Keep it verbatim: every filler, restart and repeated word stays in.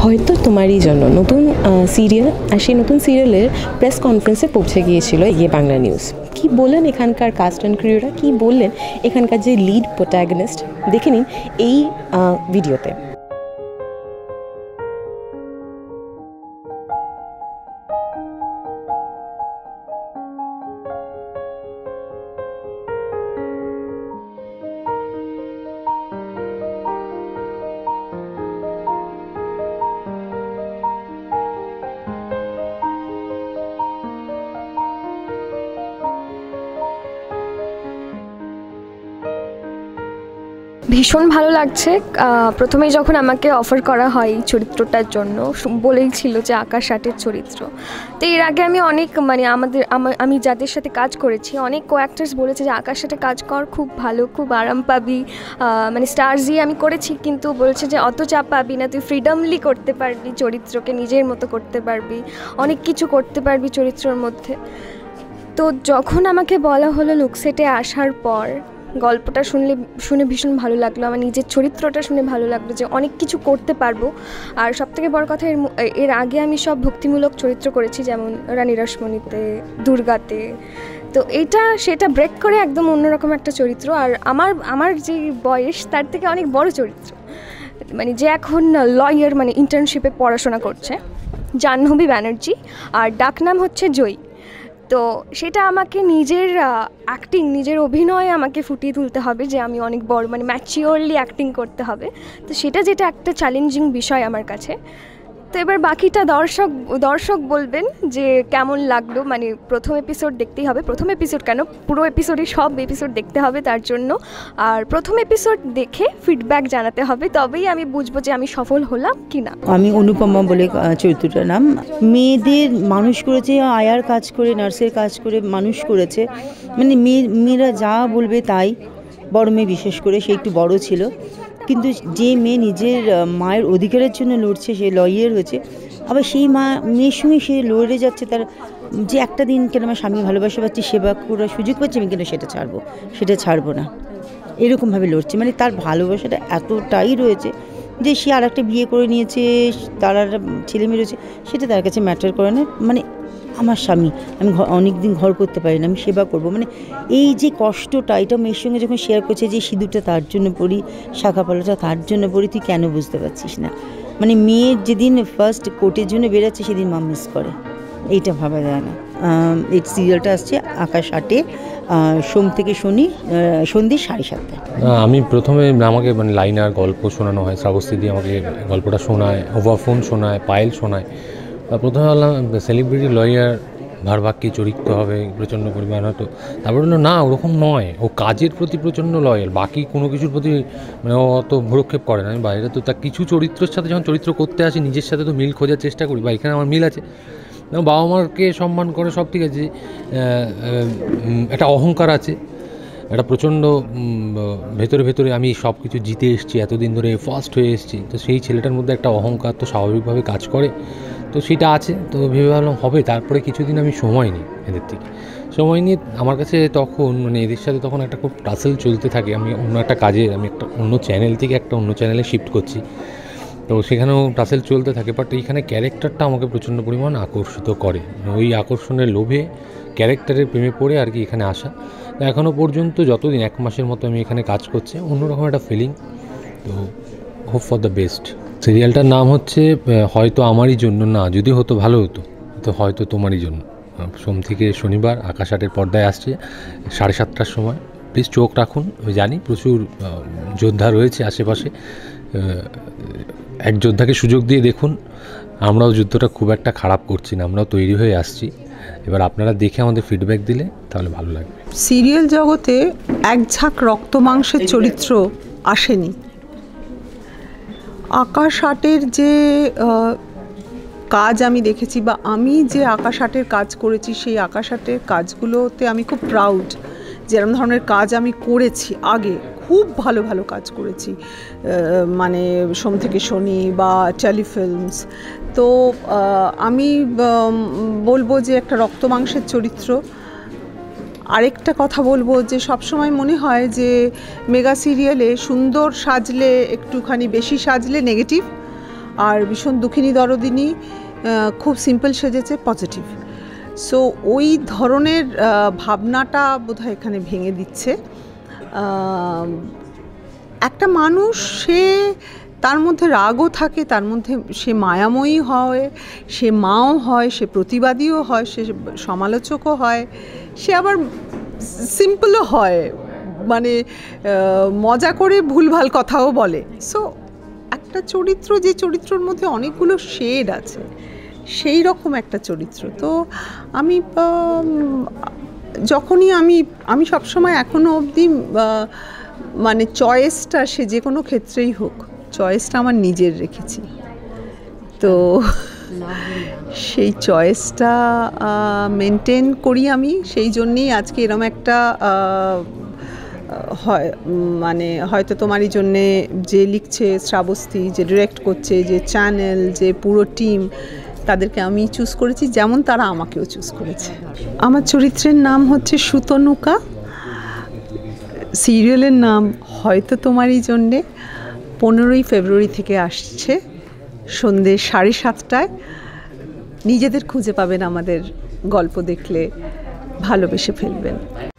হয়তো তোমারই জন্য নতুন সিরিয়াল, আর সেই নতুন সিরিয়ালের প্রেস কনফারেন্সে পৌঁছে গিয়েছিল ইয়ে বাংলা নিউজ। কি বললেন এখানকার কাস্ট অ্যান্ড ক্রিউরা, কি বললেন এখানকার যে লিড প্রোটাগনিস্ট, দেখে নিন এই ভিডিওতে। ভীষণ ভালো লাগছে। প্রথমেই যখন আমাকে অফার করা হয় এই চরিত্রটার জন্য, বলেই ছিল যে আকাশ আটের চরিত্র। তো এর আগে আমি অনেক মানে আমাদের আমি যাদের সাথে কাজ করেছি অনেক কো অ্যাক্টার্স বলেছে যে আকাশ আটে কাজ কর, খুব ভালো, খুব আরাম পাবি, মানে স্টারজি আমি করেছি, কিন্তু বলছে যে অত চাপ পাবি না, তুই ফ্রিডমলি করতে পারবি, চরিত্রকে নিজের মতো করতে পারবি, অনেক কিছু করতে পারবি চরিত্রের মধ্যে। তো যখন আমাকে বলা হলো লুকসেটে আসার পর, গল্পটা শুনলে শুনে ভীষণ ভালো লাগলো, আমার নিজের চরিত্রটা শুনে ভালো লাগলো যে অনেক কিছু করতে পারবো। আর সবথেকে বড় কথা, এর এর আগে আমি সব ভক্তিমূলক চরিত্র করেছি, যেমন রানী রাসমণিতে, দুর্গাতে। তো এইটা সেটা ব্রেক করে একদম অন্যরকম একটা চরিত্র, আর আমার আমার যে বয়স তার থেকে অনেক বড় চরিত্র, মানে যে এখন লয়ার, মানে ইন্টার্নশিপে পড়াশোনা করছে, জাহ্নবী ব্যানার্জি, আর ডাকনাম হচ্ছে জয়ী। তো সেটা আমাকে নিজের অ্যাক্টিং, নিজের অভিনয় আমাকে ফুটিয়ে তুলতে হবে যে আমি অনেক বড়, মানে ম্যাচিওরলি অ্যাক্টিং করতে হবে। তো সেটা যেটা একটা চ্যালেঞ্জিং বিষয় আমার কাছে। তো এবার বাকিটা দর্শক দর্শক বলবেন যে কেমন লাগলো। মানে প্রথম এপিসোড দেখতেই হবে, প্রথম এপিসোড কেন, পুরো এপিসোডে সব এপিসোড দেখতে হবে তার জন্য। আর প্রথম এপিসোড দেখে ফিডব্যাক জানাতে হবে, তবেই আমি বুঝবো যে আমি সফল হলাম কি না। আমি অনুপমা বলে চরিত্রটার নাম। মেয়েদের মানুষ করেছে, আয়ার কাজ করে, নার্সের কাজ করে মানুষ করেছে, মানে মেয়ে মেয়েরা যা বলবে তাই। বড় মেয়ে বিশেষ করে, সে একটু বড় ছিল, কিন্তু যে মেয়ে নিজের মায়ের অধিকারের জন্য লড়ছে, সে লয়ার হয়েছে, আবার সেই মা মেয়ের সঙ্গে সে লড়ে যাচ্ছে, তার যে একটা দিন কেন আমার স্বামী ভালোবাসা পাচ্ছি, সেবা করার সুযোগ পাচ্ছি, আমি কেন সেটা ছাড়বো, সেটা ছাড়বো না, এরকমভাবে লড়ছে। মানে তার ভালোবাসাটা এতটাই রয়েছে যে সে আর একটা বিয়ে করে নিয়েছে, তার আর ছেলে মেয়ে রয়েছে, সেটা তার কাছে ম্যাটার করে না। মানে আমার স্বামী, আমি অনেক দিন ঘর করতে পারি না, আমি সেবা করব, মানে এই যে কষ্টটা, এটা মেয়ের সঙ্গে যখন শেয়ার করছে যে সিঁদুরটা তার জন্য পড়ি, শাঁখাপালাটা তার জন্য পড়ি, তুই কেন বুঝতে পারছিস না। মানে মেয়ের যেদিন ফার্স্ট কোর্টের জন্য বেরোচ্ছে সেদিন মা মিস করে, এইটা ভাবা যায় না। এই সিরিয়ালটা আসছে আকাশ আটে, সোম থেকে শনি, সন্ধ্যে সাড়ে সাতটায়। আমি প্রথমে আমাকে মানে লাইন আর গল্প শোনানো হয়, শ্রাবস্তী দিয়ে আমাকে গল্পটা শোনায়, ওভার ফোন শোনায়, পায়েল শোনায়। প্রথমে ভাবলাম সেলিব্রিটি লয়ার, ভারবাক্যে চরিত্র হবে প্রচণ্ড পরিমাণ হয়তো, তারপর বললো না ওরকম নয়, ও কাজের প্রতি প্রচণ্ড লয়াল, বাকি কোনো কিছুর প্রতি মানে ও অত ভ্রক্ষেপ করে না। আমি বাইরে তো তার কিছু চরিত্রের সাথে যখন চরিত্র করতে আসি, নিজের সাথে তো মিল খোঁজার চেষ্টা করি, বা এখানে আমার মিল আছে, বাবা মাকে সম্মান করে, সব ঠিক আছে, একটা অহংকার আছে, একটা প্রচণ্ড ভেতরে ভেতরে আমি সব কিছু জিতে এসেছি, এতদিন ধরে ফার্স্ট হয়ে এসেছি, তো সেই ছেলেটার মধ্যে একটা অহংকার তো স্বাভাবিকভাবে কাজ করে, তো সেটা আছে। তো ভেবে ভাবলাম হবে। তারপরে কিছুদিন আমি সময় নিই এদের থেকে, সময় নিয়ে আমার কাছে তখন মানে এদের সাথে তখন একটা খুব টাসেল চলতে থাকে। আমি অন্য একটা কাজে, আমি একটা অন্য চ্যানেল থেকে একটা অন্য চ্যানেলে শিফট করছি, তো সেখানেও টাসেল চলতে থাকে। বাট এইখানে ক্যারেক্টারটা আমাকে প্রচণ্ড পরিমাণ আকর্ষিত করে, ওই আকর্ষণের লোভে ক্যারেক্টারের প্রেমে পড়ে আর কি এখানে আসা। তো এখনও পর্যন্ত যতদিন, এক মাসের মতো আমি এখানে কাজ করছি, অন্যরকম একটা ফিলিং। তো হোপ ফর দ্য বেস্ট। সিরিয়ালটার নাম হচ্ছে হয়তো আমারই জন্য না, যদি হতো ভালো হতো, তো হয়তো তোমারই জন্য। সোম থেকে শনিবার আকাশ আটের পর্দায় আসছে সাড়ে সাতটার সময়। প্লিজ চোখ রাখুন, আমি জানি প্রচুর যোদ্ধা রয়েছে আশেপাশে, এক যোদ্ধাকে সুযোগ দিয়ে দেখুন। আমরাও যুদ্ধটা খুব একটা খারাপ করছি না, আমরাও তৈরি হয়ে আসছি। এবার আপনারা দেখে আমাদের ফিডব্যাক দিলে তাহলে ভালো লাগবে। সিরিয়াল জগতে এক ঝাঁক রক্ত মাংসের চরিত্র আসেনি। আকাশ আটের যে কাজ আমি দেখেছি, বা আমি যে আকাশ আটের কাজ করেছি, সেই আকাশ আটের কাজগুলোতে আমি খুব প্রাউড। যেরকম ধরনের কাজ আমি করেছি আগে, খুব ভালো ভালো কাজ করেছি, মানে সোম থেকে শনি বা টেলিফিল্মস। তো আমি বলবো যে একটা রক্ত মাংসের চরিত্র। আরেকটা কথা বলবো যে সবসময় মনে হয় যে মেগা সিরিয়ালে সুন্দর সাজলে, একটুখানি বেশি সাজলে নেগেটিভ, আর ভীষণ দুঃখিনী দরদিনী, খুব সিম্পল সেজেছে, পজিটিভ। সো ওই ধরনের ভাবনাটা বোধহয় এখানে ভেঙে দিচ্ছে। একটা মানুষ, সে তার মধ্যে রাগও থাকে, তার মধ্যে সে মায়াময়ী হয়, সে মাও হয়, সে প্রতিবাদীও হয়, সে সমালোচকও হয়, সে আবার সিম্পলও হয়, মানে মজা করে ভুলভাল কথাও বলে। সো একটা চরিত্র, যে চরিত্রের মধ্যে অনেকগুলো শেড আছে, সেই রকম একটা চরিত্র। তো আমি যখনই আমি আমি সবসময় এখনও অবধি মানে চয়েসটা, সে যে কোনো ক্ষেত্রেই হোক, চয়েসটা আমার নিজের রেখেছি। তো সেই চয়েসটা মেনটেন করি আমি, সেই জন্যেই আজকে এরম একটা হয়, মানে হয়তো তোমারই জন্যে যে লিখছে শ্রাবস্তী, যে ডিরেক্ট করছে, যে চ্যানেল, যে পুরো টিম, তাদেরকে আমি চুজ করেছি, যেমন তারা আমাকেও চুজ করেছে। আমার চরিত্রের নাম হচ্ছে সুতনুকা, সিরিয়ালের নাম হয়তো তোমারই জন্যে। পনেরোই ফেব্রুয়ারি থেকে আসছে সন্ধ্যে সাড়ে সাতটায়। নিজেদের খুঁজে পাবেন আমাদের গল্প দেখলে, ভালোবেসে ফেলবেন।